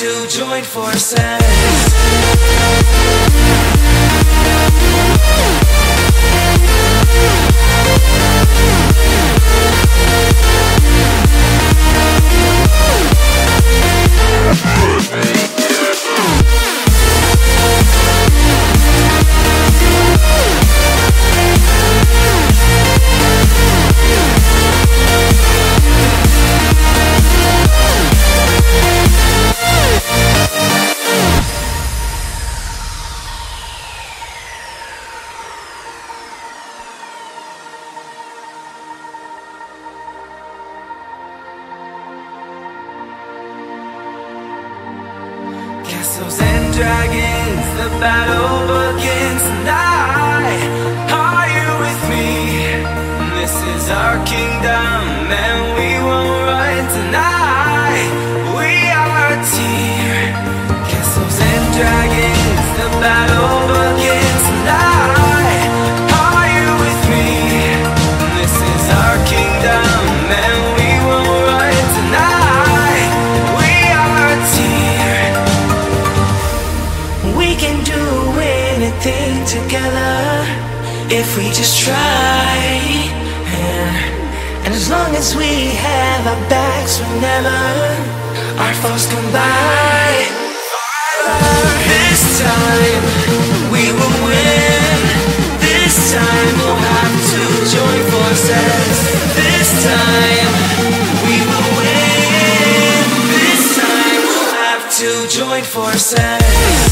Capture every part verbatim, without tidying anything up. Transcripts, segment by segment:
to join forces. Castles and dragons, the battle begins tonight. Are you with me? This is our kingdom and we won't run tonight. We are a team. Castles and dragons, the battle begins tonight. Are you with me? This is our kingdom and we won't run tonight. We are a team. We can do anything together if we just try, yeah. And as long as we have our backs whenever our foes come by, this time we will win. This time we'll have to join forces. This time we will win. This time we'll have to join forces.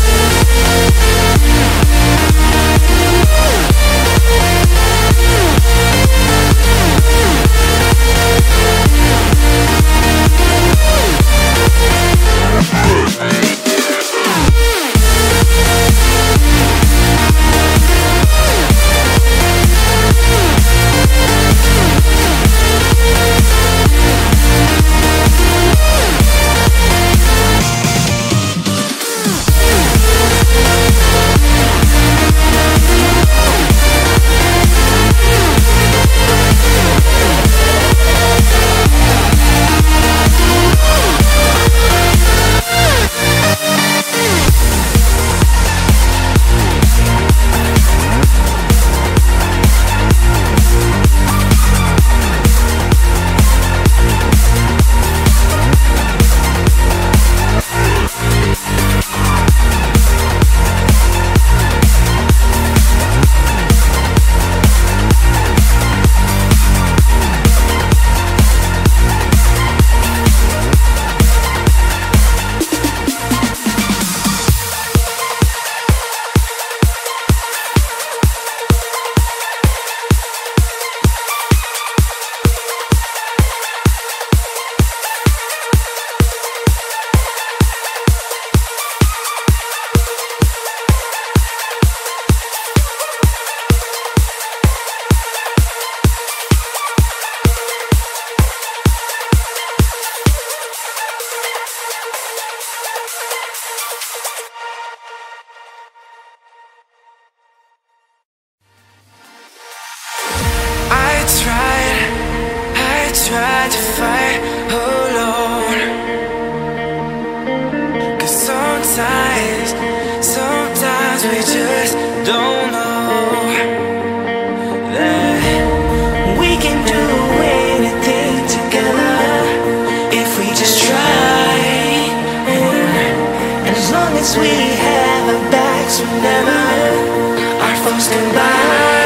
Tried to fight alone, 'cause sometimes, sometimes we just don't know that we can do anything together if we just try, and as long as we have our backs whenever our foes come by,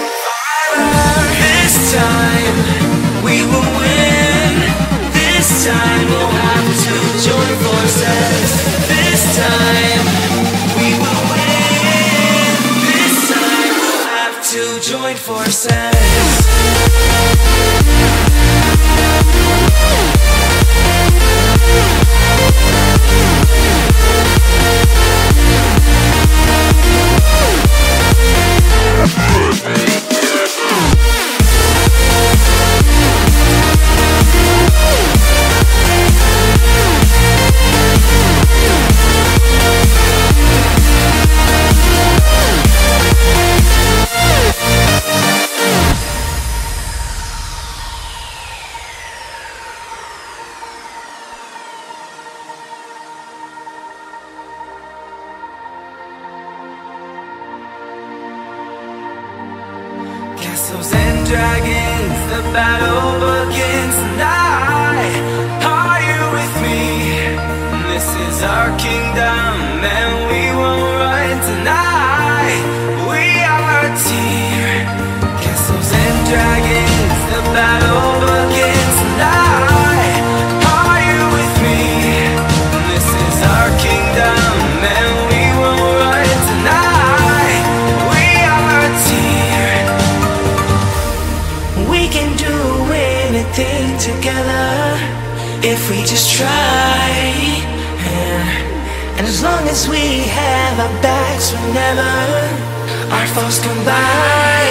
this time we will win. This time we'll have to join forces. This time we will win. This time we'll have to join forces. Castles and dragons, the battle begins tonight. Are you with me? This is our kingdom, and we won't run tonight. We are a team. Castles and dragons, the battle begins tonight. Are you with me? This is our kingdom, and we won't run tonight. We are a team. We can do anything together if we just try. And as long as we have our backs whenever our foes come by,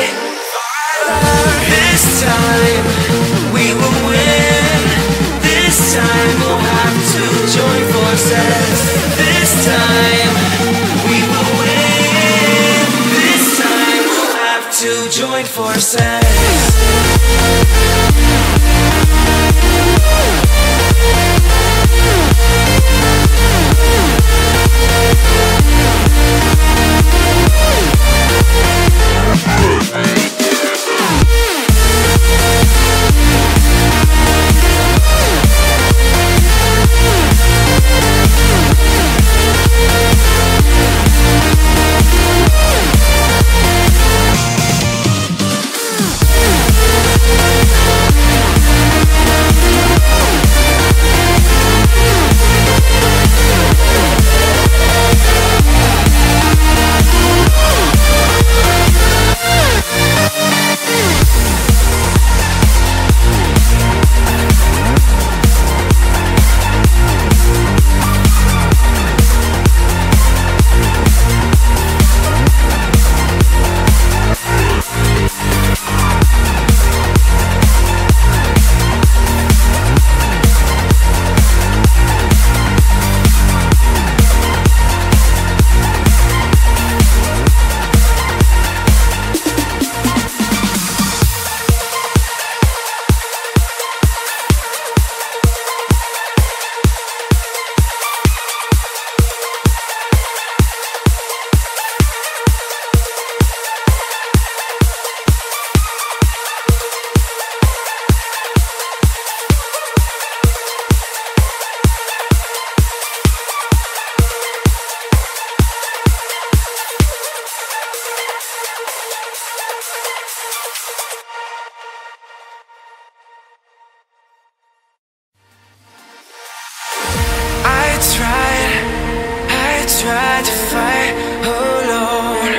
this time we will win. This time we'll have to join forces. This time we will win. This time we'll have to join forces. Tried to fight alone,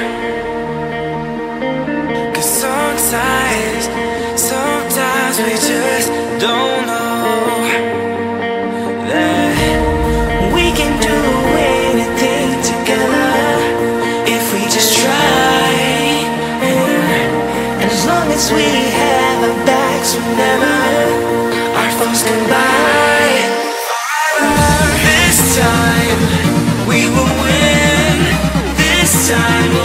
'cause sometimes, sometimes we just don't know that we can do anything together if we just try. And as long as we have our backs whenever our foes come by, this time we will win. This time